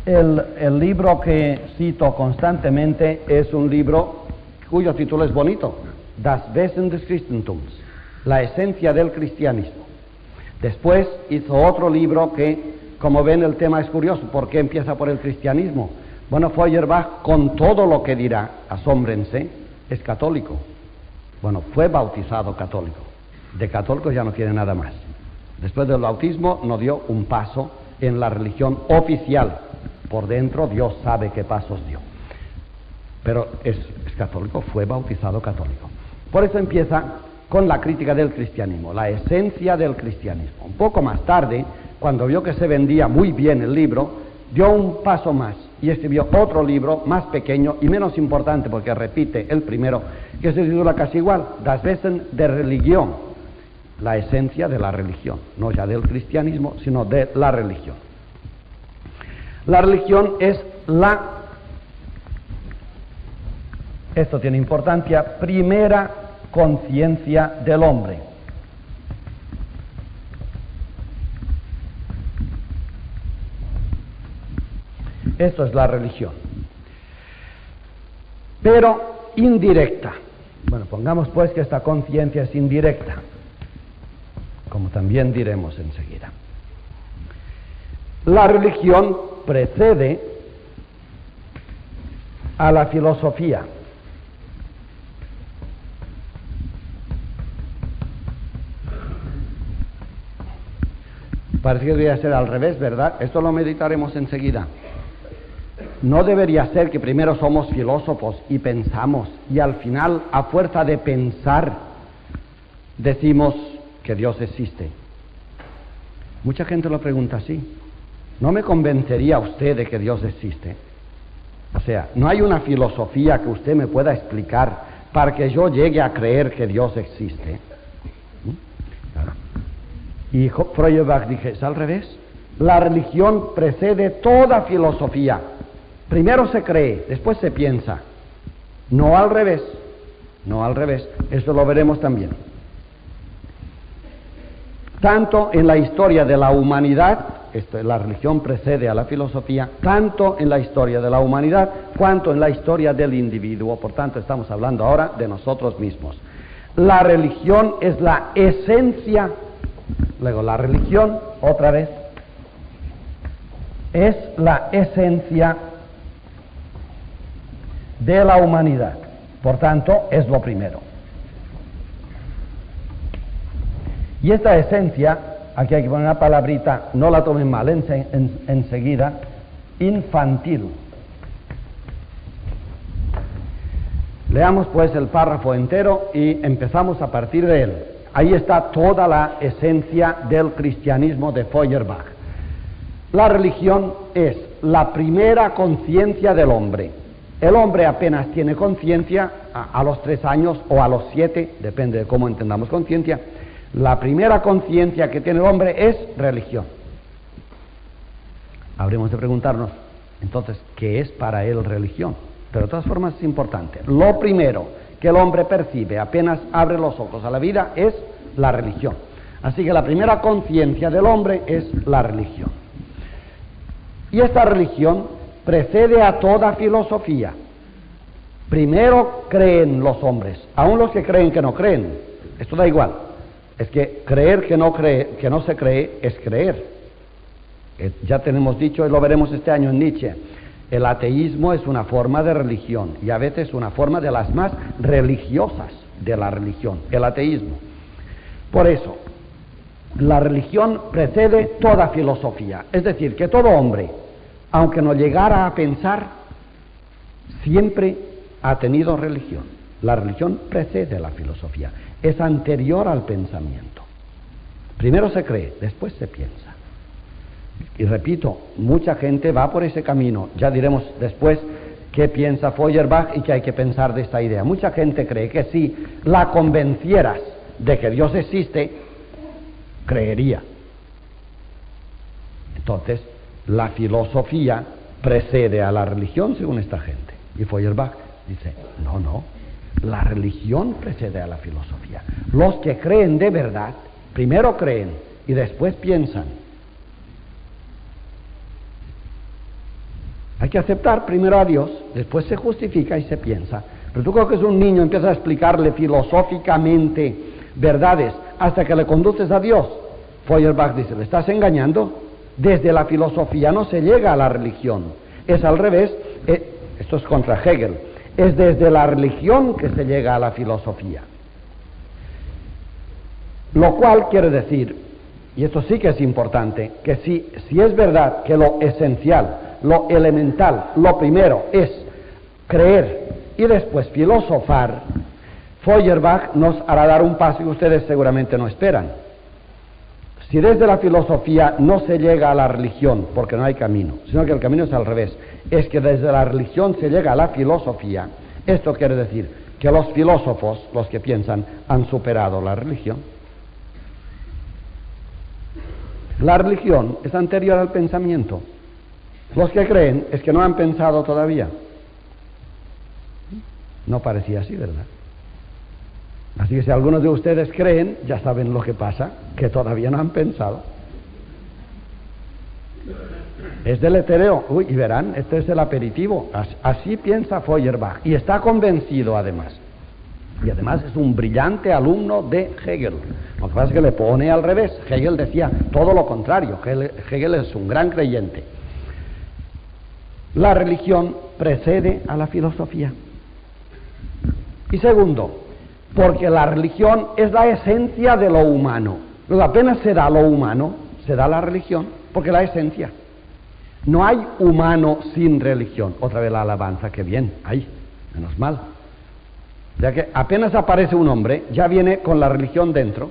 El libro que cito constantemente es un libro cuyo título es bonito, Das Wesen des Christentums, la esencia del cristianismo. Después hizo otro libro que, como ven, el tema es curioso. ¿Por qué empieza por el cristianismo? Bueno, Feuerbach, con todo lo que dirá, asómbrense, es católico. Bueno, fue bautizado católico. De católico ya no quiere nada más. Después del bautismo no dio un paso en la religión oficial. Por dentro Dios sabe qué pasos dio. Pero es católico, fue bautizado católico. Por eso empieza con la crítica del cristianismo, la esencia del cristianismo. Un poco más tarde, cuando vio que se vendía muy bien el libro, dio un paso más y escribió otro libro más pequeño y menos importante, porque repite el primero, que se titula casi igual, Das Wesen der Religion, la esencia de la religión, no ya del cristianismo, sino de la religión. La religión es esto tiene importancia, primera conciencia del hombre. Esto es la religión. Pero indirecta. Bueno, pongamos pues que esta conciencia es indirecta, como también diremos enseguida. La religión precede a la filosofía. Parece que debería ser al revés, ¿verdad? Esto lo meditaremos enseguida. No debería ser que primero somos filósofos y pensamos, y al final, a fuerza de pensar, decimos que Dios existe. Mucha gente lo pregunta así. ¿No me convencería usted de que Dios existe? O sea, no hay una filosofía que usted me pueda explicar para que yo llegue a creer que Dios existe. Claro. Y Feuerbach dice, es al revés. La religión precede toda filosofía. Primero se cree, después se piensa. No al revés. No al revés. Esto lo veremos también. Tanto en la historia de la humanidad, la religión precede a la filosofía, tanto en la historia de la humanidad, cuanto en la historia del individuo. Por tanto, estamos hablando ahora de nosotros mismos. La religión es la esencia. Luego, la religión, otra vez, es la esencia de la humanidad. Por tanto, es lo primero. Y esta esencia, aquí hay que poner una palabrita, no la tomen mal enseguida, infantil. Leamos pues el párrafo entero y empezamos a partir de él. Ahí está toda la esencia del cristianismo de Feuerbach. La religión es la primera conciencia del hombre. El hombre apenas tiene conciencia a los 3 años o a los 7, depende de cómo entendamos conciencia. La primera conciencia que tiene el hombre es religión. Habremos de preguntarnos, entonces, ¿qué es para él religión? Pero de todas formas es importante. Lo primero que el hombre percibe apenas abre los ojos a la vida es la religión. Así que la primera conciencia del hombre es la religión. Y esta religión precede a toda filosofía. Primero creen los hombres, aun los que creen que no creen. Esto da igual. Es que creer que no se cree es creer. Ya tenemos dicho, y lo veremos este año en Nietzsche, el ateísmo es una forma de religión y a veces una forma de las más religiosas de la religión, el ateísmo. Por eso, la religión precede toda filosofía. Es decir, que todo hombre, aunque no llegara a pensar, siempre ha tenido religión. La religión precede la filosofía, es anterior al pensamiento. Primero se cree, después se piensa. Y repito, mucha gente va por ese camino. Ya diremos después qué piensa Feuerbach y qué hay que pensar de esta idea. Mucha gente cree que si la convencieras de que Dios existe, creería. Entonces, la filosofía precede a la religión según esta gente. Y Feuerbach dice, no, la religión precede a la filosofía. Los que creen de verdad, primero creen y después piensan. Hay que aceptar primero a Dios, después se justifica y se piensa. Pero tú coges un niño, empiezas a explicarle filosóficamente verdades hasta que le conduces a Dios. Feuerbach dice, ¿le estás engañando? Desde la filosofía no se llega a la religión. Es al revés, esto es contra Hegel, es desde la religión que se llega a la filosofía. Lo cual quiere decir, y esto sí que es importante, que si es verdad que lo esencial, lo elemental, lo primero es creer y después filosofar, Feuerbach nos hará dar un paso que ustedes seguramente no esperan. Si desde la filosofía no se llega a la religión, porque no hay camino, sino que el camino es al revés, es que desde la religión se llega a la filosofía, esto quiere decir que los filósofos, los que piensan, han superado la religión. La religión es anterior al pensamiento. Los que creen es que no han pensado todavía. No parecía así, ¿verdad? Así que si algunos de ustedes creen, ya saben lo que pasa, que todavía no han pensado. Es deletereo. Uy, y verán, este es el aperitivo. Así piensa Feuerbach, y está convencido además. Y además es un brillante alumno de Hegel. Lo que pasa es que le pone al revés. Hegel decía todo lo contrario. Hegel es un gran creyente. La religión precede a la filosofía. Y segundo, porque la religión es la esencia de lo humano. Luego apenas se da lo humano, se da la religión, porque la esencia. No hay humano sin religión. Otra vez la alabanza, que bien, ahí, menos mal. Ya que apenas aparece un hombre, ya viene con la religión dentro.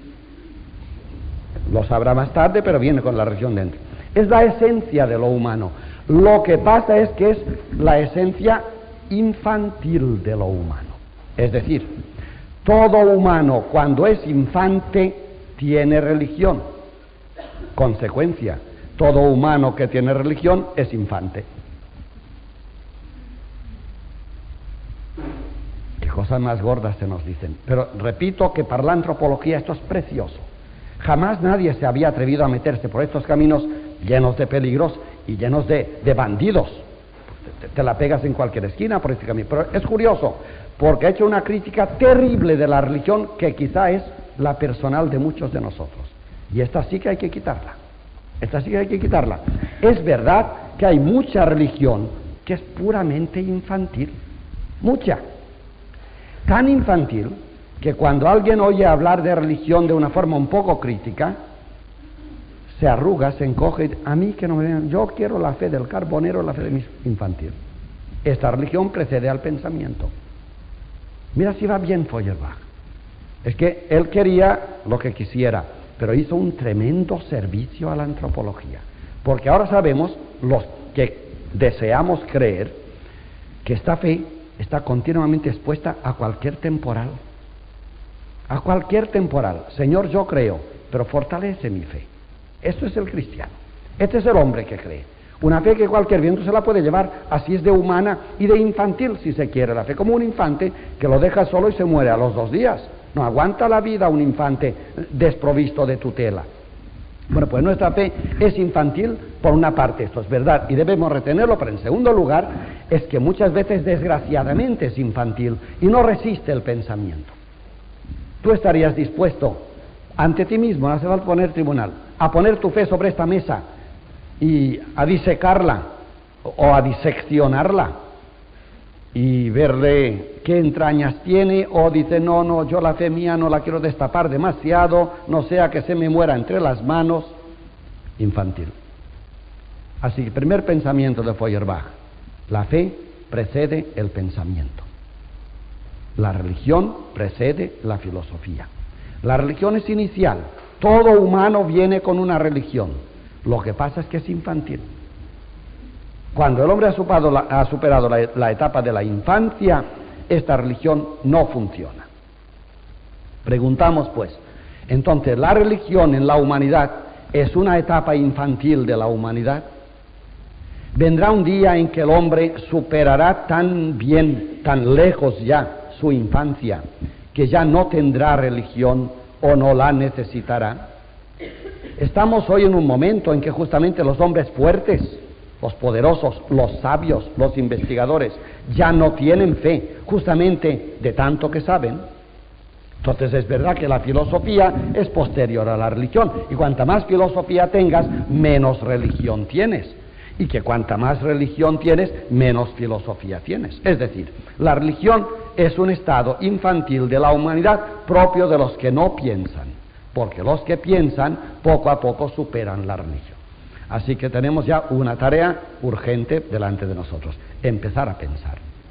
Lo sabrá más tarde, pero viene con la religión dentro. Es la esencia de lo humano. Lo que pasa es que es la esencia infantil de lo humano. Es decir, todo humano cuando es infante tiene religión. Consecuencia, todo humano que tiene religión es infante. Qué cosas más gordas se nos dicen. Pero repito que para la antropología esto es precioso. Jamás nadie se había atrevido a meterse por estos caminos llenos de peligros y llenos de bandidos. Te la pegas en cualquier esquina por este camino. Pero es curioso, porque ha hecho una crítica terrible de la religión que quizá es la personal de muchos de nosotros. Y esta sí que hay que quitarla. Esta sí que hay que quitarla. Es verdad que hay mucha religión que es puramente infantil. Mucha. Tan infantil que cuando alguien oye hablar de religión de una forma un poco crítica, se arruga, se encoge, a mí que no me vean, yo quiero la fe del carbonero, la fe de mi infantil. Esta religión precede al pensamiento. Mira si va bien Feuerbach. Es que él quería lo que quisiera, pero hizo un tremendo servicio a la antropología. Porque ahora sabemos, los que deseamos creer, que esta fe está continuamente expuesta a cualquier temporal. A cualquier temporal. Señor, yo creo, pero fortalece mi fe. Esto es el cristiano. Este es el hombre que cree. Una fe que cualquier viento se la puede llevar, así es de humana y de infantil, si se quiere. La fe como un infante que lo deja solo y se muere a los 2 días. No aguanta la vida un infante desprovisto de tutela. Bueno, pues nuestra fe es infantil por una parte, esto es verdad, y debemos retenerlo, pero en segundo lugar, es que muchas veces desgraciadamente es infantil y no resiste el pensamiento. Tú estarías dispuesto ante ti mismo, no hace falta poner tribunal, a poner tu fe sobre esta mesa y a disecarla o a diseccionarla y verle qué entrañas tiene, o dice, no, yo la fe mía no la quiero destapar demasiado, no sea que se me muera entre las manos. Infantil. Así que primer pensamiento de Feuerbach, la fe precede el pensamiento. La religión precede la filosofía. La religión es inicial. Todo humano viene con una religión. Lo que pasa es que es infantil. Cuando el hombre ha superado la etapa de la infancia, esta religión no funciona. Preguntamos pues, entonces, ¿la religión en la humanidad es una etapa infantil de la humanidad? ¿Vendrá un día en que el hombre superará tan bien, tan lejos ya su infancia, que ya no tendrá religión o no la necesitará? Estamos hoy en un momento en que justamente los hombres fuertes los poderosos, los sabios, los investigadores, ya no tienen fe, justamente de tanto que saben. Entonces es verdad que la filosofía es posterior a la religión, y cuanta más filosofía tengas, menos religión tienes, y que cuanta más religión tienes, menos filosofía tienes. Es decir, la religión es un estado infantil de la humanidad propio de los que no piensan, porque los que piensan poco a poco superan la religión. Así que tenemos ya una tarea urgente delante de nosotros: empezar a pensar.